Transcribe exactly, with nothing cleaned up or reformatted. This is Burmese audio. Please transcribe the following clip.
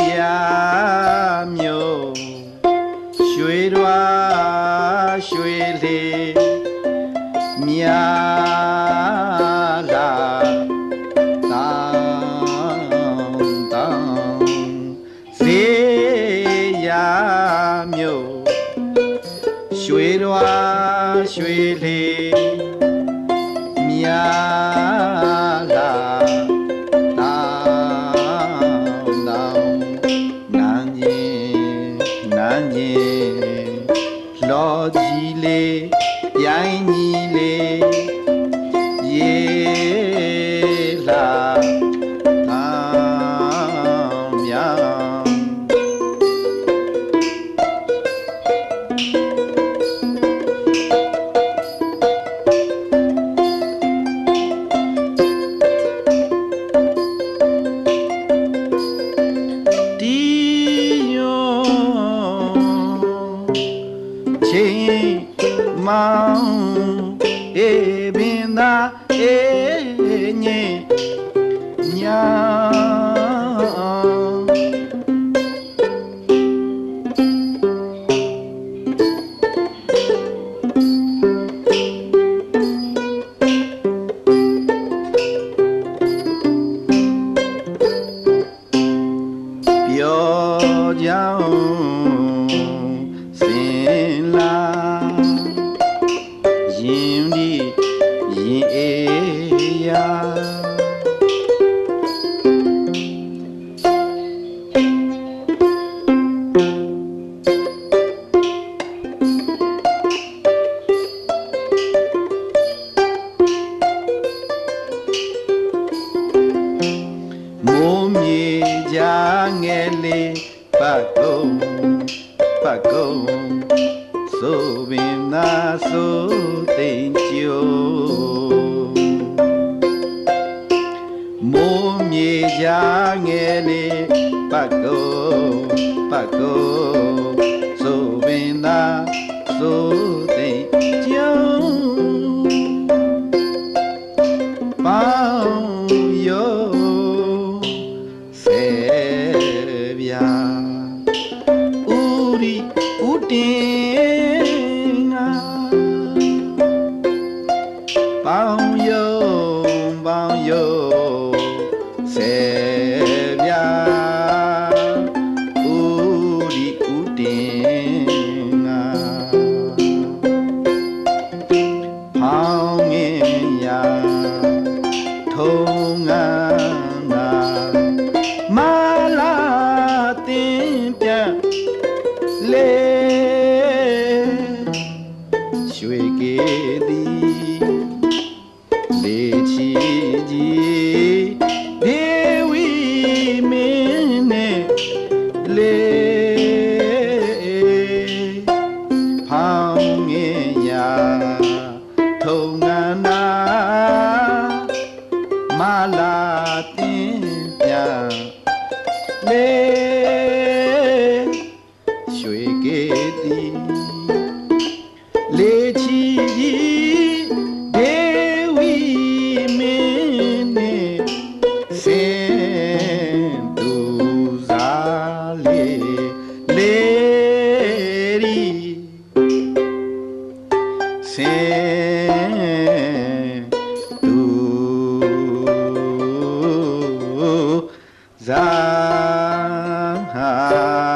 ရာမျိုးရွှေတော်ရွှေလေမြာလာတောင်းတောင်းစေရာမျိုးရွှေတော်ရွှေလေမြာလာတောင်းတောင်းနန်းကြီးနန်းကြီးလောကြီးလေးပြိုင်ကြီးလေးရေလာတောင်းမြောင်းတီယွန်ချင်းမောင်အေးပင်သာအေးညင်ညာပြောကြောင်းစင်လာရင်ဒီရင်အေးရာမိုးမြေကြငယ်လေးပတ်ကုံပတ်ကုံဆိုပင်သာဆိုသိမ့်ကျိုးမိုးမြေကြငယ်လေးပတ်ကုံပတ်ကုံဆိုပင်သာဆိုသိမ့်ကျိုးပေါင်းယောစေဗျာဥရီဥတင်ငါပေါင်းယုံပေါင်းယုံစေဗျာဥရီဥတင်ငါဖောင်းငင်ရာထုံငါမာလာတင်ပြလေရွှေကေသည်လေချီကြီးဒေဝီမင်းနဲ့လေဖောင်းငင်ရာထုံငန်းနာမာလာတင်ပြလေရွှေကေသည်လေချီကြီးဒေဝီမင်းနဲ့စင်သူစားလေလေရီစင်သူဇာဟာ